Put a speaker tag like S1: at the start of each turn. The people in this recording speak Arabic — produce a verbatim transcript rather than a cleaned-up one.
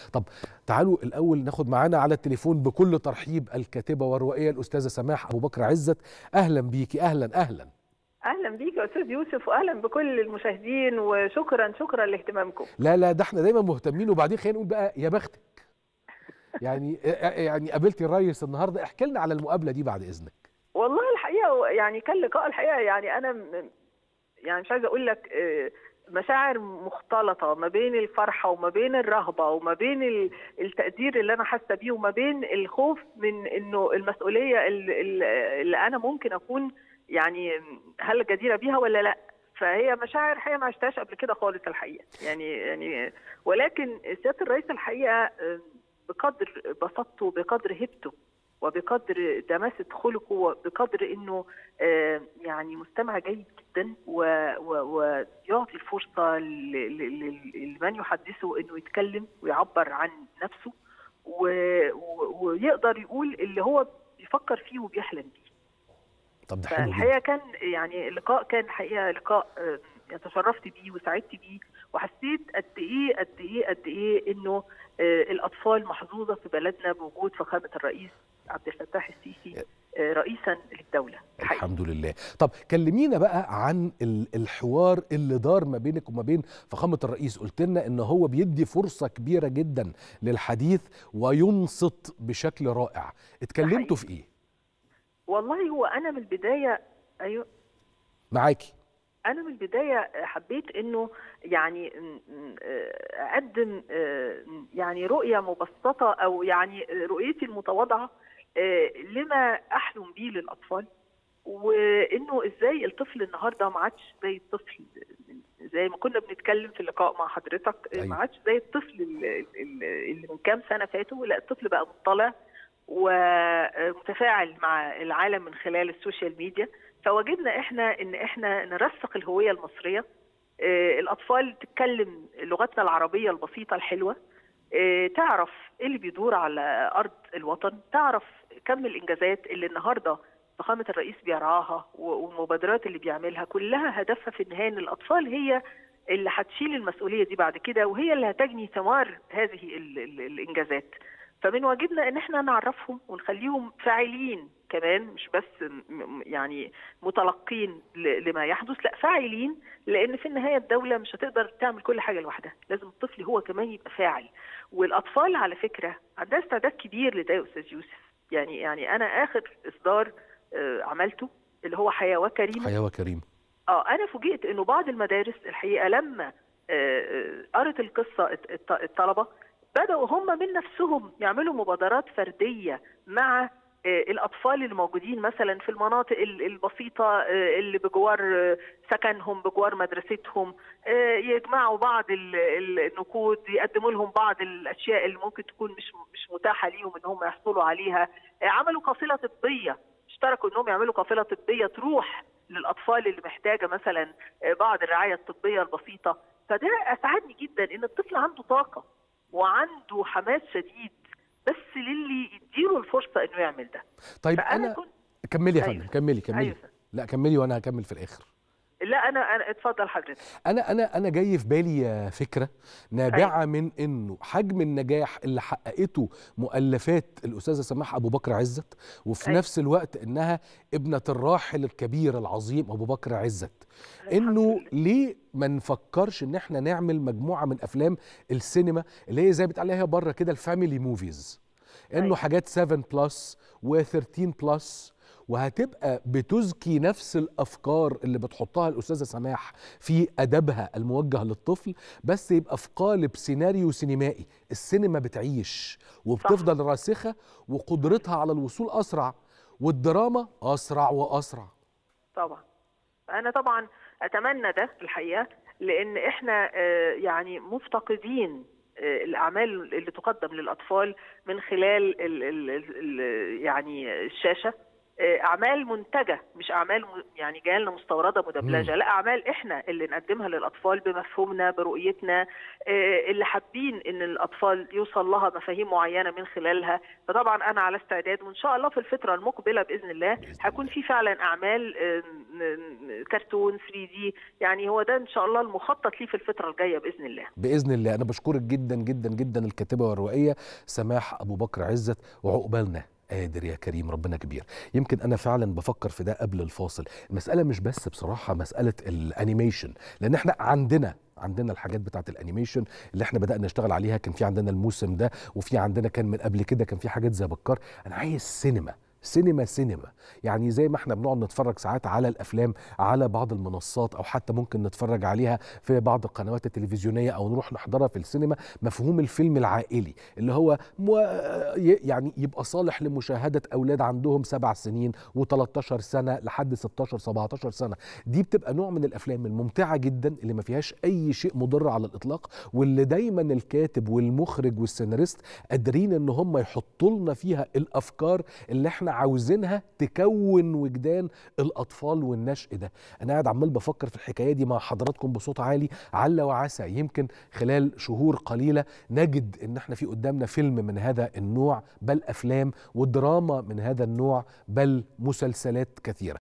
S1: طب تعالوا الأول ناخد معانا على التليفون بكل ترحيب الكاتبة والروائية الأستاذة سماح أبو بكر عزت. أهلا بيكي. أهلا أهلا
S2: اهلا بيك يا استاذ يوسف، واهلا بكل المشاهدين، وشكرا شكرا لاهتمامكم.
S1: لا لا ده احنا دايما مهتمين. وبعدين خلينا نقول بقى يا بختك يعني يعني قابلتي الريس النهارده، احكي لنا على المقابله دي بعد اذنك.
S2: والله الحقيقه يعني كان لقاء الحقيقه، يعني انا يعني مش عايزه اقول لك مشاعر مختلطه ما بين الفرحه وما بين الرهبه وما بين التقدير اللي انا حاسه بيه وما بين الخوف من انه المسؤوليه اللي, اللي انا ممكن اكون يعني هل جديره بيها ولا لا. فهي مشاعر حقيقه ما عشتهاش قبل كده خالص الحقيقه، يعني يعني ولكن سياده الرئيس الحقيقه بقدر بساطته وبقدر هيبته وبقدر دماسه خلقه وبقدر انه يعني مستمع جيد جدا ويعطي الفرصه لمن يحدثه انه يتكلم ويعبر عن نفسه ويقدر يقول اللي هو بيفكر فيه وبيحلم بيه.
S1: طب ده حلو جدا.
S2: الحقيقه كان يعني اللقاء كان حقيقه لقاء تشرفت بيه وسعدت بيه، وحسيت قد ايه قد ايه قد ايه انه الاطفال محظوظه في بلدنا بوجود فخامه الرئيس عبد الفتاح السيسي رئيسا للدوله. حقيقي.
S1: الحمد لله. طب كلمينا بقى عن الحوار اللي دار ما بينك وما بين فخامه الرئيس. قلت لنا ان هو بيدي فرصه كبيره جدا للحديث وينصت بشكل رائع. اتكلمتوا في ايه؟
S2: والله هو انا من البدايه ايوه
S1: معاكي.
S2: أنا من البداية حبيت إنه يعني أقدم يعني رؤية مبسطة أو يعني رؤيتي المتواضعة لما أحلم بيه للأطفال، وإنه إزاي الطفل النهارده ما عادش زي الطفل زي ما كنا بنتكلم في اللقاء مع حضرتك. أيوة. ما عادش زي الطفل اللي من كام سنة فاتوا، لا الطفل بقى مطلع ومتفاعل مع العالم من خلال السوشيال ميديا. فوجدنا احنا ان احنا نرسخ الهويه المصريه. اه الاطفال تتكلم لغتنا العربيه البسيطه الحلوه، اه تعرف ايه اللي بيدور على ارض الوطن، تعرف كم الانجازات اللي النهارده فخامه الرئيس بيرعاها والمبادرات اللي بيعملها كلها هدفها في النهايه ان الاطفال هي اللي هتشيل المسؤوليه دي بعد كده، وهي اللي هتجني ثمار هذه ال ال الانجازات. فمن واجبنا ان احنا نعرفهم ونخليهم فاعلين كمان، مش بس يعني متلقين لما يحدث، لا فاعلين، لان في النهايه الدوله مش هتقدر تعمل كل حاجه لوحدها، لازم الطفل هو كمان يبقى فاعل. والاطفال على فكره عندها استعداد كبير لده يا استاذ يوسف. يعني يعني انا اخر اصدار عملته اللي هو حياه وكريمه
S1: حياه وكريمه
S2: اه انا فوجئت انه بعض المدارس الحقيقه لما قرت القصه الطلبه بدأوا هم من نفسهم يعملوا مبادرات فردية مع الأطفال اللي موجودين مثلا في المناطق البسيطة اللي بجوار سكنهم بجوار مدرستهم، يجمعوا بعض النقود، يقدموا لهم بعض الأشياء اللي ممكن تكون مش مش متاحة ليهم إن هم يحصلوا عليها. عملوا قافلة طبية، اشتركوا إنهم يعملوا قافلة طبية تروح للأطفال اللي محتاجة مثلا بعض الرعاية الطبية البسيطة. فده أسعدني جدا إن الطفل عنده طاقة وعنده حماس شديد، بس للي يديله الفرصه انه يعمل ده.
S1: طيب انا كنت... كملي يا فندم. أيوة. كملي كملي أيوة. لا كملي وانا هكمل في الاخر.
S2: لا انا انا اتفضل حضرتك.
S1: انا انا انا جاي في بالي فكره نابعه أيوة. من انه حجم النجاح اللي حققته مؤلفات الاستاذه سماح ابو بكر عزت، وفي أيوة. نفس الوقت انها ابنه الراحل الكبير العظيم ابو بكر عزت، انه ليه ما نفكرش ان احنا نعمل مجموعه من افلام السينما اللي هي زي بتقال عليها بره كده الفاميلي موفيز، انه أيوة. حاجات سبعة بلس و13 بلس، وهتبقى بتزكي نفس الافكار اللي بتحطها الاستاذه سماح في ادبها الموجه للطفل، بس يبقى في قالب سيناريو سينمائي. السينما بتعيش وبتفضل صح. راسخه وقدرتها على الوصول اسرع، والدراما اسرع واسرع.
S2: طبعا انا طبعا اتمنى ده الحقيقه، لان احنا يعني مفتقدين الاعمال اللي تقدم للاطفال من خلال ال ال ال يعني الشاشه. اعمال منتجه، مش اعمال يعني جايه لنا مستورده مدبلجه، لا اعمال احنا اللي نقدمها للاطفال بمفهومنا برؤيتنا، اللي حابين ان الاطفال يوصل لها مفاهيم معينه من خلالها. فطبعا انا على استعداد، وان شاء الله في الفتره المقبله باذن الله هيكون في فعلا اعمال كرتون ثري دي، يعني هو ده ان شاء الله المخطط ليه في الفتره الجايه باذن الله.
S1: باذن الله. انا بشكرك جدا جدا جدا الكاتبه والروائيه سماح ابو بكر عزت، وعقبالنا قادر يا كريم، ربنا كبير. يمكن انا فعلا بفكر في ده قبل الفاصل، المساله مش بس بصراحه مساله الانيميشن، لان احنا عندنا عندنا الحاجات بتاعت الانيميشن اللي احنا بدأنا نشتغل عليها، كان في عندنا الموسم ده، وفي عندنا كان من قبل كده كان في حاجات زي بكار. انا عايز سينما سينما سينما، يعني زي ما احنا بنقعد نتفرج ساعات على الافلام على بعض المنصات، او حتى ممكن نتفرج عليها في بعض القنوات التلفزيونيه، او نروح نحضرها في السينما. مفهوم الفيلم العائلي اللي هو مو يعني يبقى صالح لمشاهده اولاد عندهم سبع سنين وتلتاشر سنه لحد ستاشر سبعتاشر سنه، دي بتبقى نوع من الافلام الممتعه جدا اللي ما فيهاش اي شيء مضر على الاطلاق، واللي دايما الكاتب والمخرج والسيناريست قادرين ان هم يحطوا لنا فيها الافكار اللي احنا عاوزينها تكون وجدان الاطفال والنشء ده. انا قاعد عمال بفكر في الحكايه دي مع حضراتكم بصوت عالي، عل وعسى يمكن خلال شهور قليله نجد ان احنا في قدامنا فيلم من هذا النوع، بل افلام ودراما من هذا النوع، بل مسلسلات كثيره.